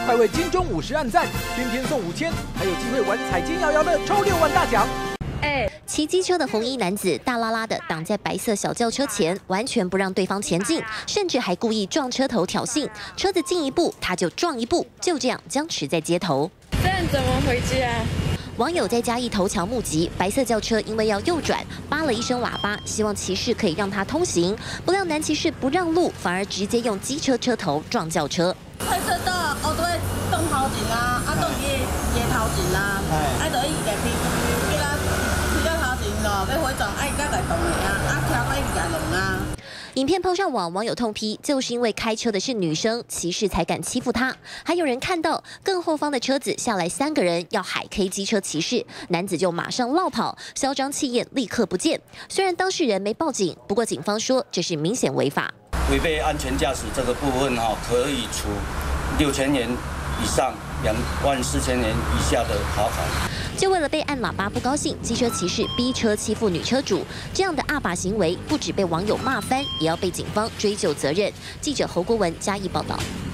快为金钟50按赞，天天送5000，还有机会玩彩金摇摇乐抽6万大奖。 骑机车的红衣男子大拉拉的挡在白色小轿车前，完全不让对方前进，甚至还故意撞车头挑衅。车子进一步，他就撞一步，就这样僵持在街头。 这样怎么回家？ 网友在嘉义头桥目击，白色轿车因为要右转，扒了一声喇叭，希望骑士可以让他通行。不料男骑士不让路，反而直接用机车车头撞轿车。 开车到后头动头前啊，动伊头前啊，就伊家己叫他开到头前咯，要回转伊才来动的啊，跳到伊家弄啊。 影片抛上网，网友痛批，就是因为开车的是女生，骑士才敢欺负她。还有人看到更后方的车子下来3个人要海 K 机车骑士，男子就马上落跑，嚣张气焰立刻不见。虽然当事人没报警，不过警方说这是明显违法。 违背安全驾驶这个部分可以处6000元以上24000元以下的罚款。 就为了被按喇叭不高兴，机车骑士逼车欺负女车主，这样的恶法行为不止被网友骂翻，也要被警方追究责任。记者侯国文嘉义报道。